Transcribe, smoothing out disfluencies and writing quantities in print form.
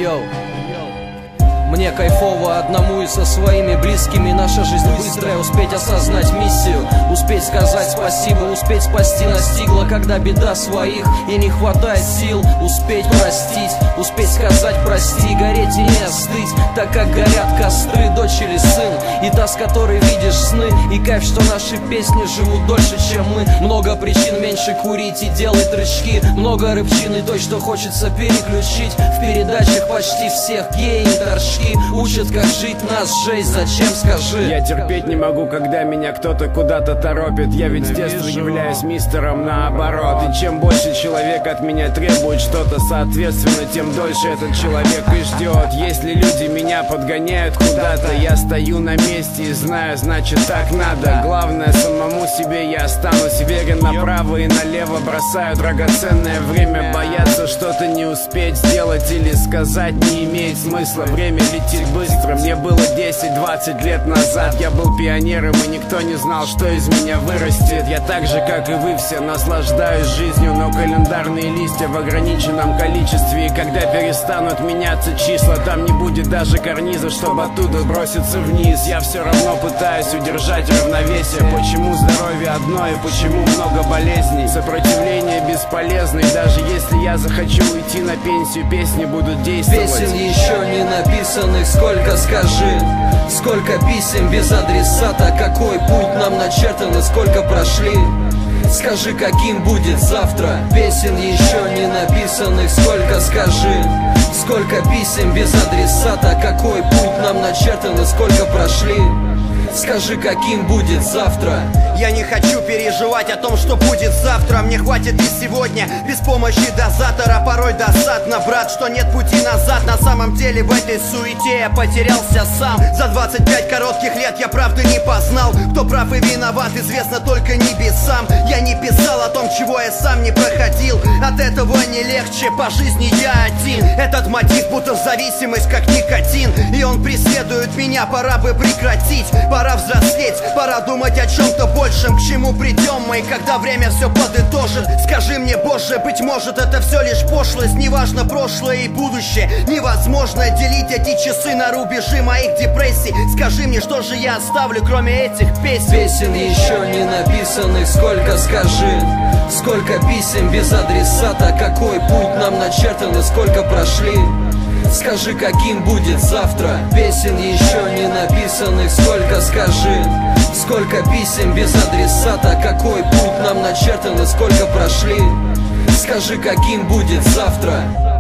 Йоу. Мне кайфово одному и со своими близкими. Наша жизнь быстрая, успеть осознать миссию, успеть сказать спасибо, успеть спасти настигла, когда беда своих и не хватает сил. Успеть простить, успеть сказать прости, гореть и не остыть, так как горят костры, дочь или сын, и та, с которой видишь сны. И кайф, что наши песни живут дольше, чем мы. Много причин меньше курить и делать рычки, много рыбчины той, что хочется переключить. В передачах почти всех геи и торчки учат, как жить нас, жесть, зачем, скажи. Я терпеть не могу, когда меня кто-то куда-то торопит. Я ведь с детства являюсь мистером наоборот. И чем больше человек от меня требует что-то, соответственно, тем дольше этот человек и ждет. Если люди меня подгоняют куда-то, я стою на месте и знаю, значит так надо. Главное, самому себе я останусь верен. Направо и налево бросаю драгоценное время. Бояться что-то не успеть сделать или сказать не имеет смысла. Время летит быстро. Мне было 10-20 лет назад. Я был пионером, и никто не знал, что из меня вырастет. Я так же, как и вы все, наслаждаюсь жизнью, но календарные листья в ограниченном количестве. И когда перестанут меняться числа, там не будет даже карниза, чтобы оттуда броситься вниз. Я все равно пытаюсь удержать равновесие. Почему здоровье одно и почему много болезней? Сопротивление бесполезно, и даже если я захочу уйти на пенсию, песни будут действовать. Песен еще не написанных сколько, скажи. Сколько писем без адресата, какой путь нам начертан и сколько прошли. Скажи, каким будет завтра. Песен еще не написанных сколько, скажи. Сколько писем без адресата, какой путь нам начертан и сколько прошли. Скажи, каким будет завтра. Я не хочу переживать о том, что будет завтра. Мне хватит и сегодня, без помощи дозатора. Порой досадно, брат, что нет пути назад. На самом деле в этой суете я потерялся сам. За 25 коротких лет я правды не познал. Кто прав и виноват, известно только небесам. Я не писал о том, чего я сам не проходил. От этого не легче, по жизни я один. Этот мотив будто зависимость, как никотин. И он преследует меня, пора бы прекратить. Пора взрослеть, пора думать о чем-то большем. К чему придем мы, когда время все подытожит? Скажи мне, Боже, быть может это все лишь пошлость. Неважно прошлое и будущее. Невозможно делить эти часы на рубежи моих депрессий. Скажи мне, что же я оставлю, кроме этих песен? Песен еще не написанных сколько, скажи. Сколько писем без адресата, какой путь нам начертан и сколько прошли. Скажи, каким будет завтра. Песен еще не написанных сколько, скажи. Сколько писем без адресата, какой путь нам начертан и сколько прошли. Скажи, каким будет завтра.